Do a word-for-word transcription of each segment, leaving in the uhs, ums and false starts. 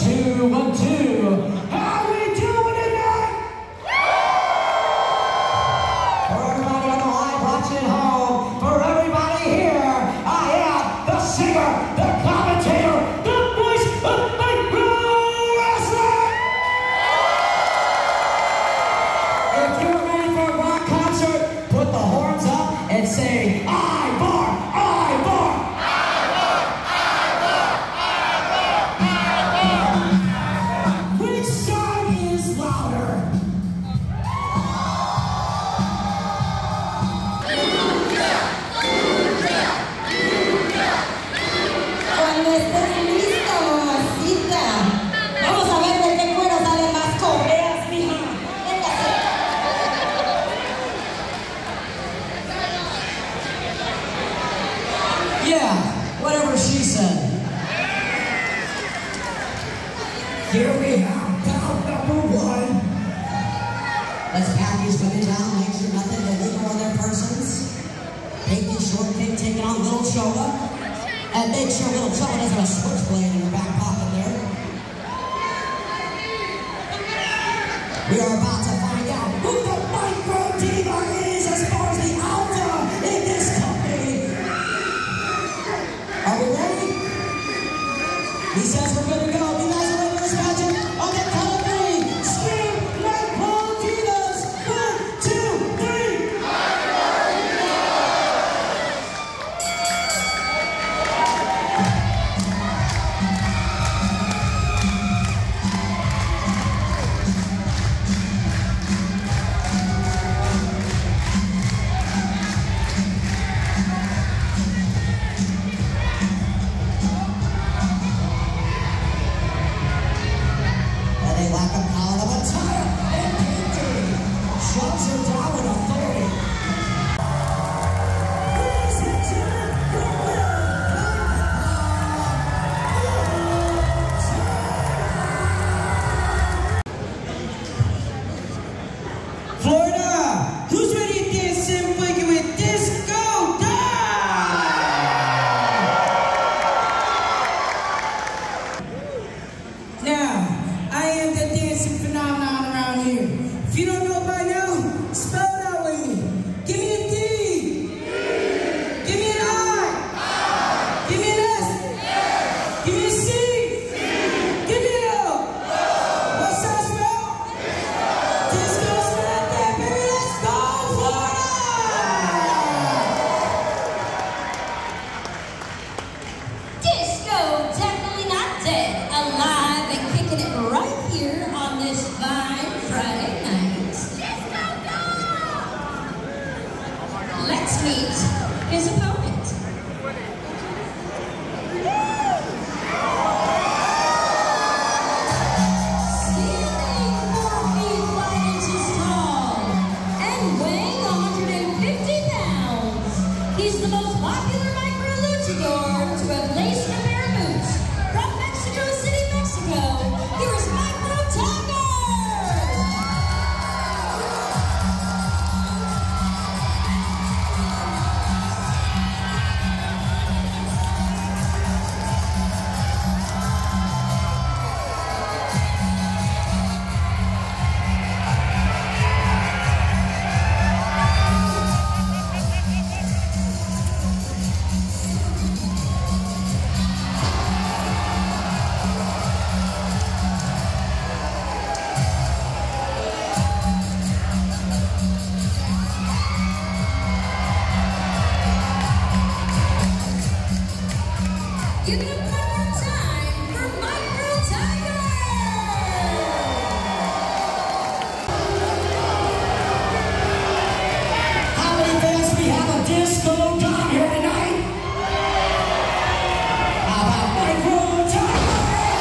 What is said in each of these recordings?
two, one, two. How we doing tonight? For everybody on the live watching at home, for everybody here, I am the singer, the commentator, the voice of my wrestling. If you're ready for a rock concert, put the horns up and say, Ivar, Ivar. Yeah, whatever she said. Here we have bout number one. Let's package women down, make sure nothing illegal on their persons. Take this Shortcake taking on Little Chola. And make sure Little Chola doesn't have a switchblade in her back pocket there. We are about to find out who the micro diva is as far as the alpha in this company. Are we ready? He says we're good to go. You guys are ready for this magic? On the count of three, scream like Pro Divas. One, two, three. They lack a power of attire and painting. Shots are down with authority. Ladies and gentlemen, your winner, Florida, who's ready to dance and boogie with Disco Dive? Now, I am the dancing phenomenon around here. If you don't know by now, spell it out with me. Give me a D. D. Give me an I. I. Give me an S. S. Give me a C. C. Give me an O. O. What's that spell? Disco. Disco's not there, baby. Let's go, Florida. Disco definitely not dead. Alive and kicking it right here on this fine Friday night. Disco dog! Let's meet his opponent. Standing four feet five inches tall and weighing one hundred fifty pounds, he's the most popular micro luchador to have laced a pair of boots. From Mexico City, Mexico, here is Micro Tiger! Give it up one more time for Micro Tiger! How many fans we have a disco dog here tonight? How about Micro Tiger?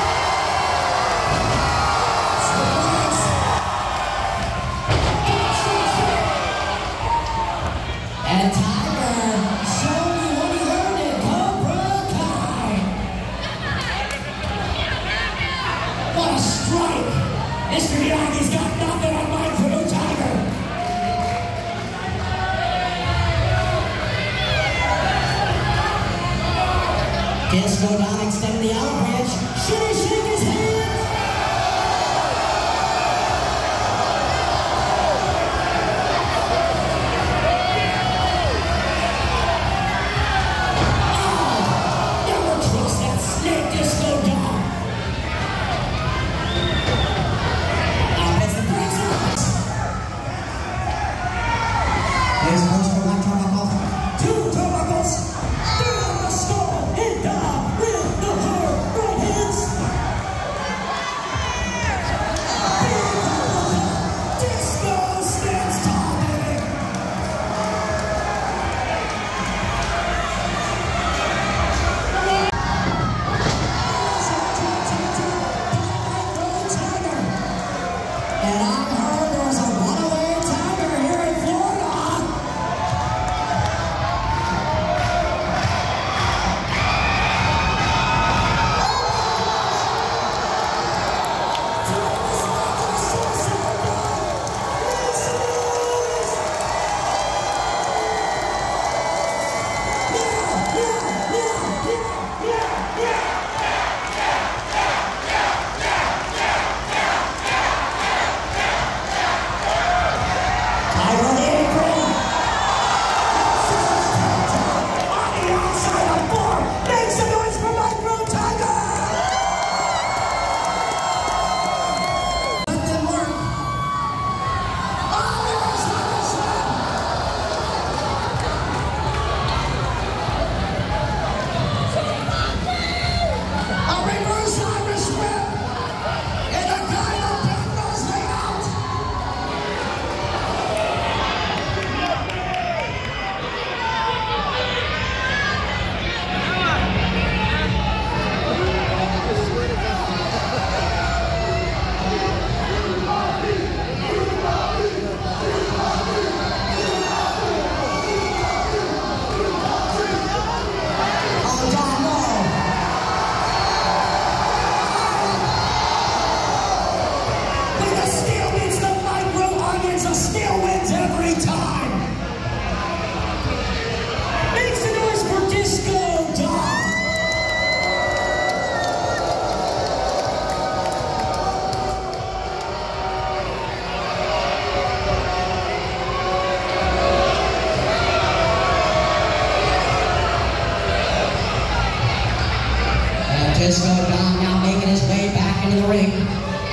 And Tiger, show me what he learned in Cobra Kai. What a strike! Mister Miyagi's got nothing on Micro Tiger. Disco Don extending the olive branch. Should he shake his hand? the ring.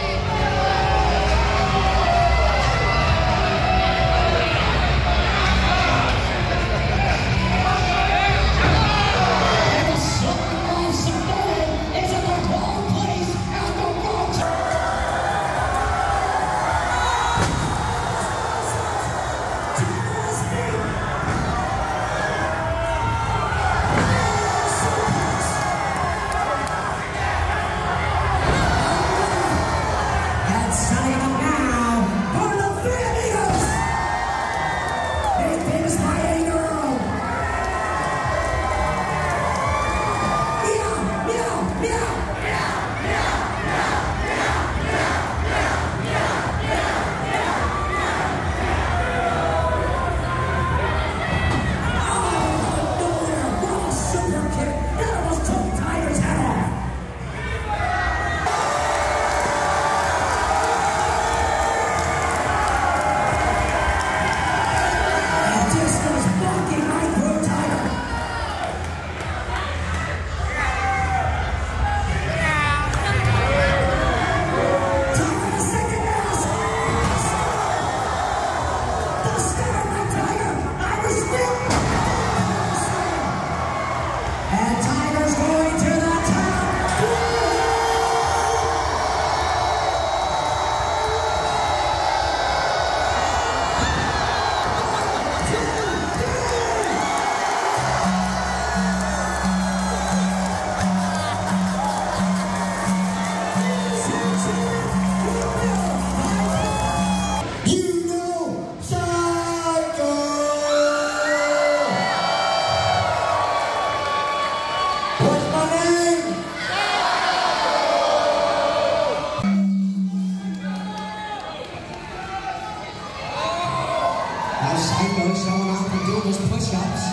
Syko showing off and doing his push-ups.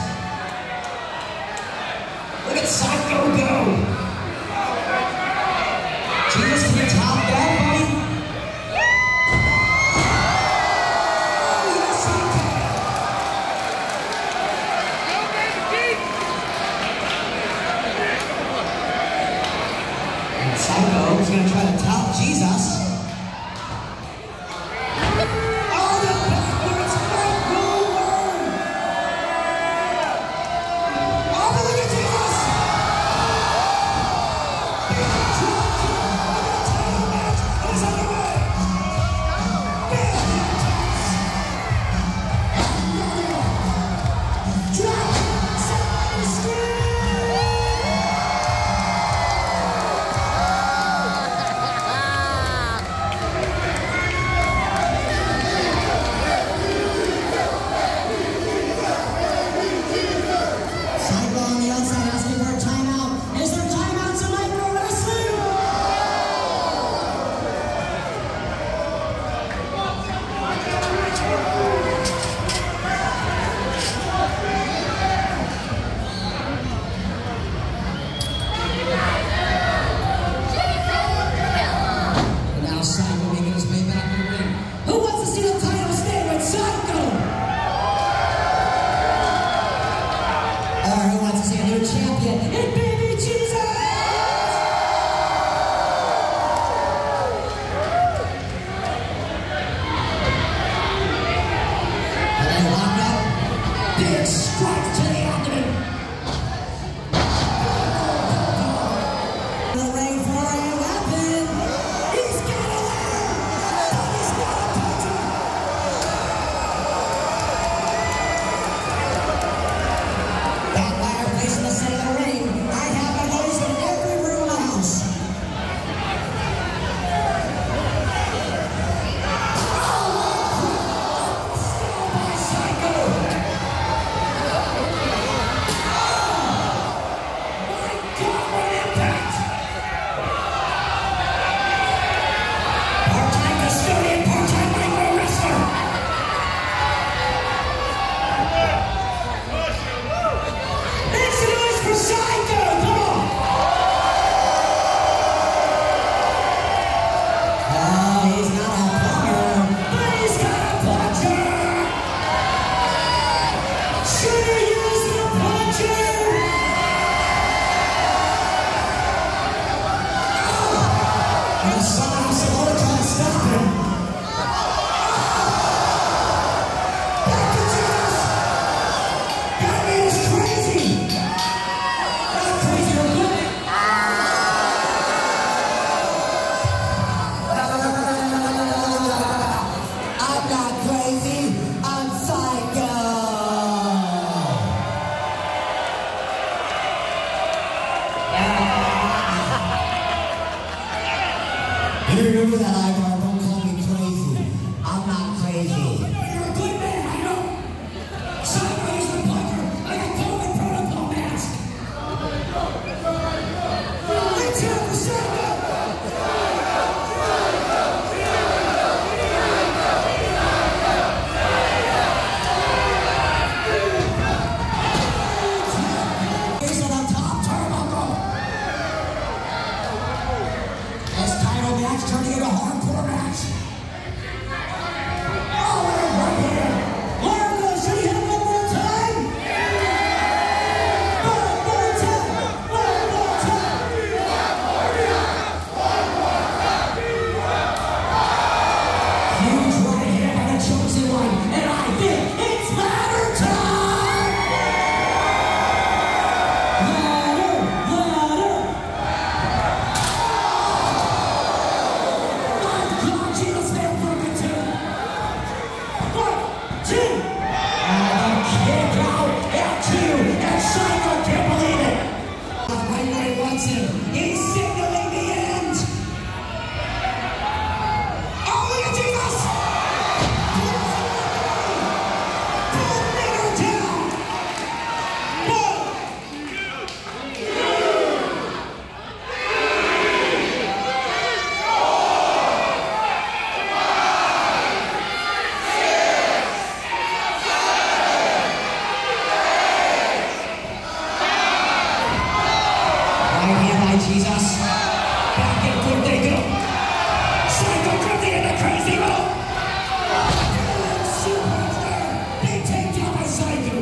Look at Syko go! Jesus, can you top that, buddy? Oh, yes, he can! And Syko is going to try to top Jesus. You remember that, Ivar? Don't call me crazy. I'm not crazy. You're a good man, I know. Syko is the puncher. I got COVID protocol mask. Let's have the Syko. Here's on the top turnbuckle. This title match turning into a hardcore match. Oh, right here. Largo, should he hit him one more time? One more time. One more time. Huge right hand by the chosen one, and I think it's ladder time. Ladder, ladder. My God, Jesus, they're broken too. One, two. And a kick out at two, and Syko can't believe it. Right where he wants him. He's signaling the end. Oh, look at Jesus. Boom, nigger down. One. Right hand by Jesus. Back and forth they go. Syko drifting into crazy mode. Good suplex there. Big takedown by Syko.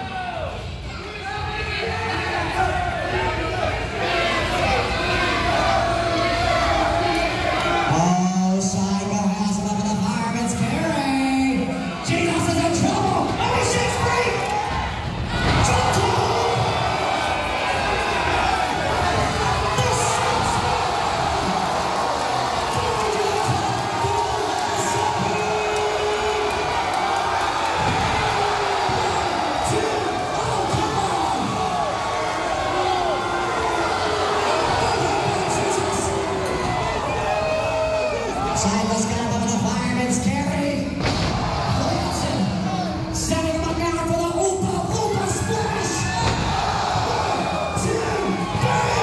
Oh, Syko has him up in the fireman's carry. Jesus is in trouble. Oh, he shakes free. Chola. Syko's got him up in the fireman's carry. Plants him. Setting him up now for the Oopa Oopa Splash. One, two, three.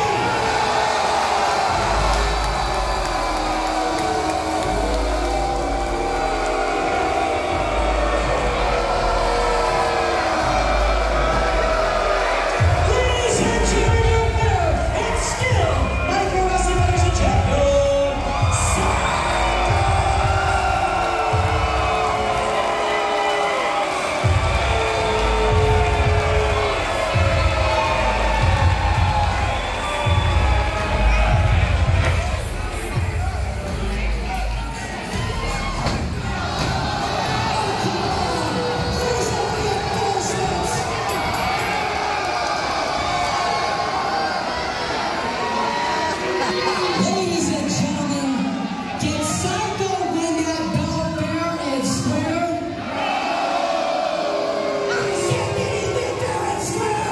Ladies and gentlemen, your winner, and still Micro Wrestling Federation champion, Syko. Ladies and gentlemen, did Syko win that belt fair and square? I said, did he win fair and square?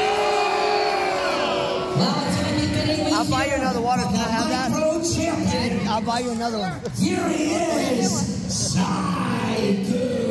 Well, it's gonna be good evening. I'll buy you another water. Can I have that? Micro champion. I'll buy you another one. Here he is, Syko.